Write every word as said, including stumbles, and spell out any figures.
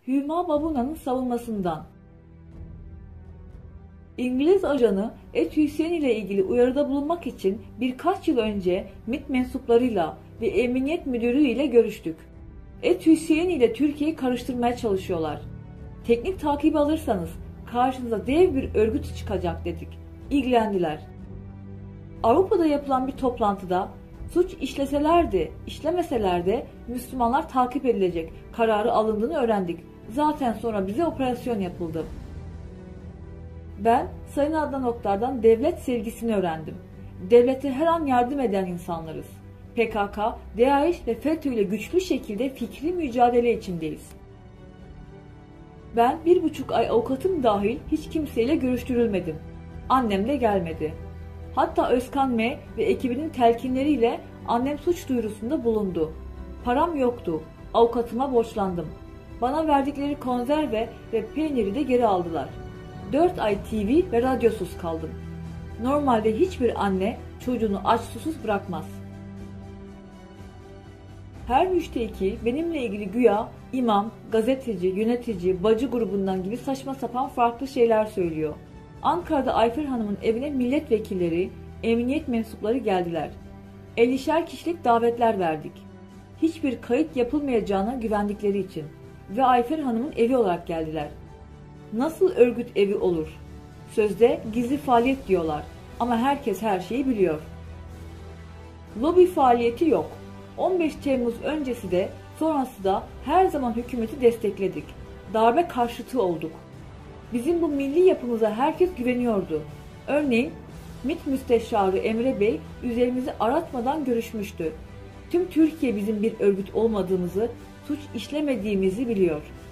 Hüma Babuna'nın savunmasından. İngiliz ajanı Ed Hüseyin ile ilgili uyarıda bulunmak için birkaç yıl önce MİT mensuplarıyla ve Emniyet Müdürü ile görüştük. Ed Hüseyin ile Türkiye'yi karıştırmaya çalışıyorlar. Teknik takip alırsanız karşınıza dev bir örgüt çıkacak dedik. İlgilendiler. Avrupa'da yapılan bir toplantıda suç işleseler de işlemeseler de Müslümanlar takip edilecek kararı alındığını öğrendik. Zaten sonra bize operasyon yapıldı. Ben Sayın Adnan Oktar'dan devlet sevgisini öğrendim. Devlete her an yardım eden insanlarız. P K K, DAEŞ ve FETÖ ile güçlü şekilde fikri mücadele içindeyiz. Ben bir buçuk ay avukatım dahil hiç kimseyle görüştürülmedim. Annem de gelmedi. Hatta Özkan M. ve ekibinin telkinleriyle annem suç duyurusunda bulundu. Param yoktu. Avukatıma borçlandım. Bana verdikleri konserve ve peyniri de geri aldılar. Dört ay T V ve radyosuz kaldım. Normalde hiçbir anne çocuğunu aç susuz bırakmaz. Her müşteki benimle ilgili güya imam, gazeteci, yönetici, bacı grubundan gibi saçma sapan farklı şeyler söylüyor. Ankara'da Ayfer Hanım'ın evine milletvekilleri, emniyet mensupları geldiler. ellişer kişilik davetler verdik. Hiçbir kayıt yapılmayacağına güvendikleri için ve Ayfer Hanım'ın evi olarak geldiler. Nasıl örgüt evi olur? Sözde gizli faaliyet diyorlar ama herkes her şeyi biliyor. Lobi faaliyeti yok. on beş Temmuz öncesi de sonrası da her zaman hükümeti destekledik. Darbe karşıtı olduk. Bizim bu milli yapımıza herkes güveniyordu. Örneğin MİT Müsteşarı Emre Bey üzerimizi aratmadan görüşmüştü. Tüm Türkiye bizim bir örgüt olmadığımızı, suç işlemediğimizi biliyor.